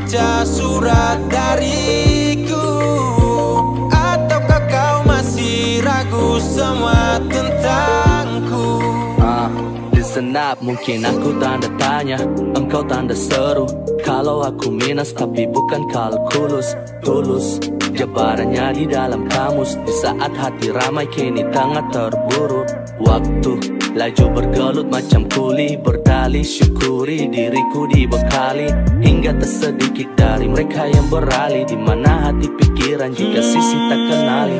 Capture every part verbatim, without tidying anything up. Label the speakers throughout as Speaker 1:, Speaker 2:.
Speaker 1: membaca surat dariku? Ataukah kau masih ragu semua tentangku?
Speaker 2: Ah, listen up, mungkin aku tanda tanya, engkau tanda seru. Kalau aku minus tapi bukan kalkulus, tulus jabarannya di dalam kamus. Di saat hati ramai kini tengah terburu. Waktu laju bergelut macam kuli, berdalih syukuri diriku dibekali. Hingga tersedikit dari mereka yang beralih. Di mana hati pikiran jika sisi tak kenali.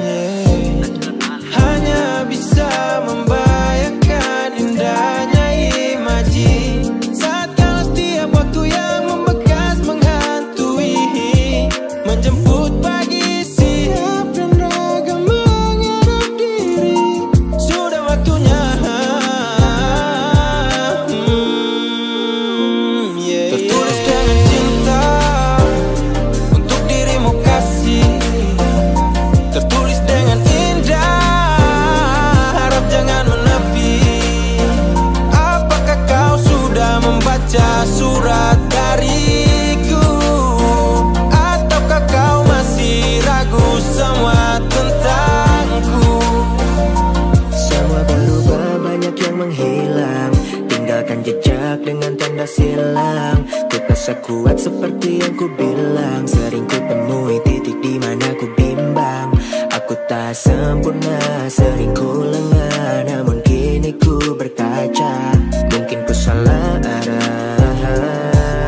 Speaker 1: Hanya bisa membayangkan indahnya imaji saat kala setiap waktu yang membekas menghantui, menjemput pagi, siap dan raga menghadap diri. Sudah waktunya hmm, yeah, tertulis dengan cinta untuk dirimu kasih, tertulis dengan indah, harap jangan menepi. Apakah kau sudah membaca surat dariku? Ataukah kau masih ragu semua tentangku?
Speaker 3: Semua berubah, banyak yang menghilang. Tinggalkan jejak dengan tanda silang. Ku rasa kuat seperti yang ku bilang. Sering ku temui titik di mana ku bimbang. Aku tak sempurna, sering ku lengah. Namun kini ku berkaca, mungkin ku salah arah.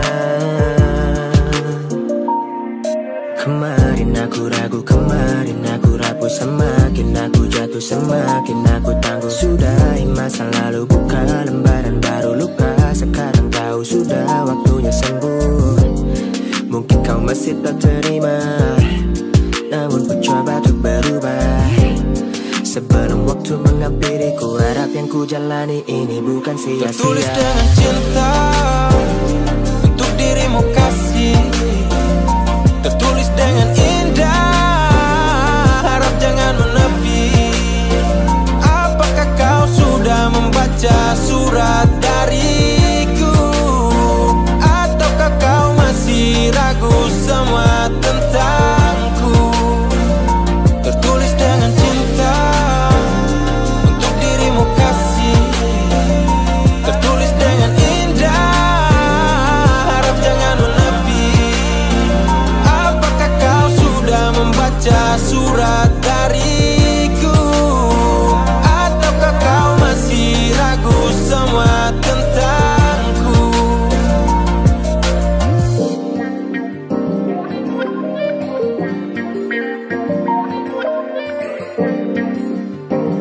Speaker 3: Kemarin aku ragu, kemarin aku rapuh. Semakin aku jatuh, semakin aku tangguh. Sudahi masa lalu, buka lembaran baru. Luka sekarang tahu sudah waktunya sembuh. Mungkin kau masih tak terima, namun ku coba untuk berubah. Sebelum waktu menghampiri, ku harap yang ku jalani ini bukan sia-sia.
Speaker 1: Tertulis dengan cinta untuk dirimu kasih, tertulis dengan indah, harap jangan menepi. Apakah kau sudah membaca surat dariku? Ataukah kau masih ragu semua tentangku? Tertulis dengan cinta untuk dirimu kasih, tertulis dengan indah, harap jangan menepi. Apakah kau sudah membaca surat dariku? Ataukah kau masih ragu semua tentangku?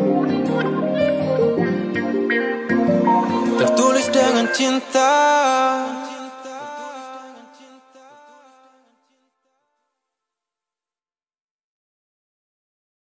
Speaker 1: Tertulis dengan cinta